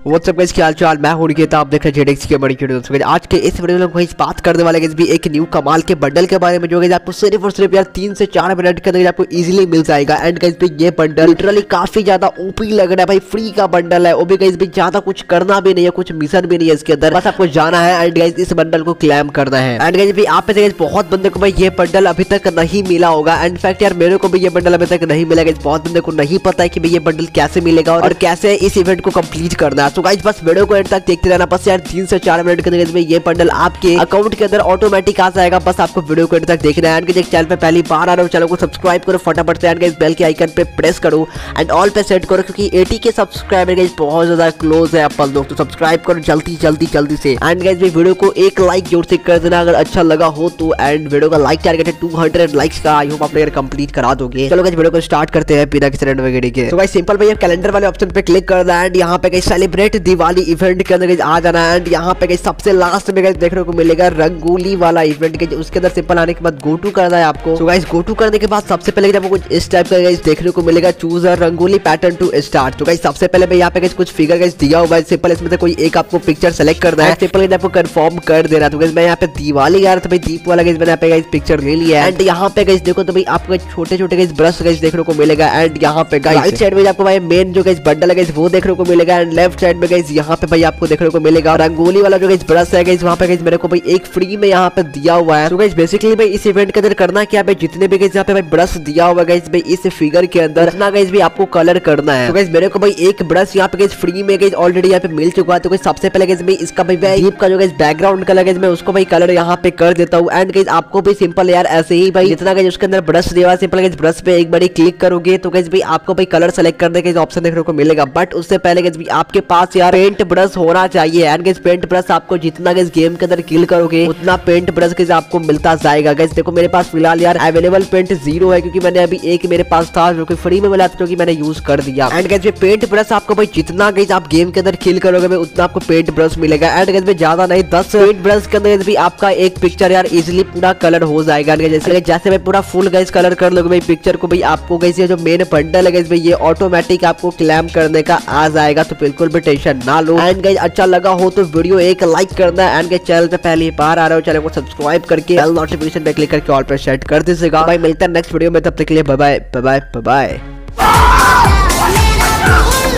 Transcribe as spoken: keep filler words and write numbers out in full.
WhatsApp guys, क्या हाल चाल। मैं हूं निकेत, आप देख रहे हैं जेडेक्स के बड़ी वीडियो। दोस्तों आज के इस वीडियो में हम इस बात करने वाले गाइस भी एक न्यू कमाल के बंडल के बारे में, जो गाइस आपको सिर्फ और सिर्फ यार तीन से चार मिनट के अंदर आपको इजीली मिल जाएगा। एंड गाइस भी ये बंडल लिटरली काफी ज्यादा ओपी लग रहा है भाई। फ्री का बंडल है, वो भी गाइस भी ज्यादा कुछ करना भी नहीं है, कुछ मिशन भी नहीं है इसके अंदर, बस आपको जाना है एंड गाइस इस बंडल को क्लेम करना है। एंड गाइस भी आप में बहुत बंदे को भाई ये बंडल अभी तक नहीं मिला होगा। एंड फैक्ट यार मेरे को भी ये बंडल अभी तक नहीं मिला। बहुत बंदे को नहीं पता है कि ये बंडल कैसे मिलेगा और कैसे इस इवेंट को कंप्लीट करना है। तो गाइस बस वीडियो को एंड तक देखते रहना। बस यार तीन से चार मिनट के अंदर ये बंडल आपके अकाउंट के अंदर ऑटोमेटिक आ जाएगा। बस आपको वीडियो को एंड तक देखना है। एंड चैनल पे पहली बार आ रहे हो, चैनल को सब्सक्राइब करो फटाफट से। एंड बेल के आइकन पे प्रेस करो एंड ऑल पे सेट करो, क्योंकि अस्सी के सब्सक्राइबर गाइस बहुत ज्यादा क्लोज है अपन लोग। तो सब्सक्राइब करो जल्दी जल्दी जल्दी से। एंड गाइस वीडियो को एक लाइक जोर से कर देना अगर अच्छा लगा हो तो। एंड वीडियो का लाइक टारगेट है टू हंड्रेड लाइक्स का। आई होप आप लोग कंप्लीट करा दोगे। चलो गाइस वीडियो को स्टार्ट करते हैं बिना किसी रन वगैरह के। तो गाइस सिंपल भैया कैलेंडर वाले ऑप्शन पे क्लिक करना है एंड यहाँ पे गाइस सेलिब्रेट दिवाली इवेंट के अंदर आ जाना है। एंड यहाँ पे गाइस सबसे लास्ट में गाइस देखने को मिलेगा रंगोली वाला इवेंट के, उसके अंदर सिंपल आने के बाद गो टू करना है आपको। तो गाइस गो टू करने के बाद सबसे पहले आपको कुछ इस टाइप का गाइस देखने को मिलेगा, choose a rangoli pattern to start. तो गाइस सबसे पहले यहाँ पे गाइस कुछ फिगर गाइस दिया हुआ है। सिंपल इसमें से कोई एक आपको पिक्चर सेलेक्ट करना है। सिंपल आपको कंफर्म कर देना। तो गाइस मैं यहाँ पे दिवाली यार तो भाई दीप वाला गाइस मैंने यहाँ पे गाइस पिक्चर ले लिया है। एंड यहाँ पे गाइस देखो तो भाई आपको छोटे छोटे गाइस ब्रश गाइस देखने को मिलेगा। एंड यहाँ पे गाइस राइट साइड में आपको भाई मेन जो गाइस बंडल है गाइस वो देखने को मिलेगा। एंड लेफ्ट साइड में गाइस यहाँ पे भाई आपको देखने को मिलेगा रंगोली वाला जो गाइस ब्रश है गाइस, वहाँ पे गाइस मेरे को भाई एक फ्री में यहाँ पे दिया हुआ है। तो गाइस बेसिकली भाई इस इवेंट के अंदर करना क्या है, जितने भी गाइस यहाँ पे भाई ब्रश दिया हुआ है गाइस भाई इस फिगर के अंदर इतना गाइस भी आपको कलर करना है। तो गाइस मेरे को भाई एक ब्रश यहाँ पे गाइस फ्री में गाइस ऑलरेडी यहाँ पे मिल चुका है। तो गाइस सबसे पहले गाइस भाई इसका भाई दीप का जो गाइस बैकग्राउंड कलर गाइस मैं उसको भाई कलर यहाँ पे कर देता हूँ। एंड गाइस आपको भी सिंपल यार ऐसे ही भाई जितना गाइस उसके अंदर ब्रश दिया हुआ सिंपल गाइस ब्रश पे एक बार क्लिक करोगे तो गाइस भाई आपको भाई कलर सेलेक्ट करने का ऑप्शन देखने को मिलेगा। बट उससे पहले गाइस आपके पास यार पेंट ब्रश होना चाहिए। एंड गाइस पेंट ब्रश आपको जितना गाइस गेम के अंदर किल करोगे उतना पेंट ब्रश के आपको मिलता जाएगा। गाइस देखो मेरे पास फिलहाल यार अवेलेबल पेंट जीरो है, क्योंकि मैंने अभी एक मेरे पास था जो कि फ्री में मिला था, जो कि मैंने यूज कर दिया। एंड गाइस ये पेंट ब्रश आपको भाई जितना गाइस आप गेम के अंदर किल करोगे भाई उतना आपको पेंट ब्रश मिलेगा। एंड गाइस ज्यादा नहीं दस पेंट ब्रश के अंदर भी आपका एक पिक्चर यार इजिली पूरा कलर हो जाएगा। जैसे जैसे भाई पूरा फुल गाइस कलर कर लोगे भाई पिक्चर को भाई आपको गाइस ये जो मेन बंडल है गाइस भाई ये ऑटोमेटिक आपको क्लेम करने का आ जाएगा। तो बिल्कुल भी टेंशन ना लो। एंड गाइस अच्छा लगा हो तो वीडियो एक लाइक करना है। एंड गाइस चैनल पे पहली बार आ रहे हो चैनल को सब्सक्राइब करके बेल नोटिफिकेशन पे क्लिक करके ऑल पे सेट कर दीजिएगा। भाई मिलता है नेक्स्ट वीडियो में, तब तक के लिए bye bye bye bye bye.